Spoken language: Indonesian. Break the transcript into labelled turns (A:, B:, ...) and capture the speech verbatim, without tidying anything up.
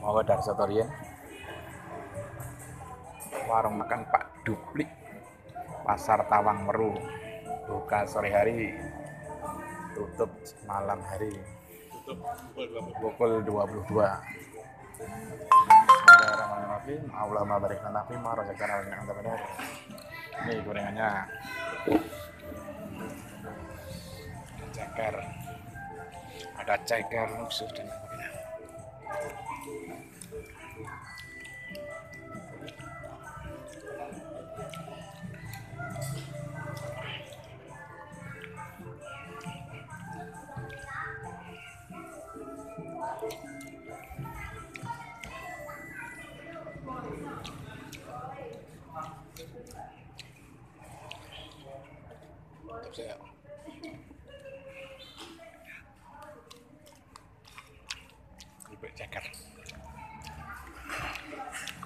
A: Mau ke Darsotorian, warung makan Pak Duplik, Pasar Tawang Meru, buka sore hari, tutup malam hari,
B: tutup pukul
A: pukul dua puluh dua. Bismillahirrahmanirrahim. Allahumma barik lana fi ma razaqtana wa anta benar. Ini gorengannya. Ceker. Ada ceker, musuh dan sebagainya. Saya ceker.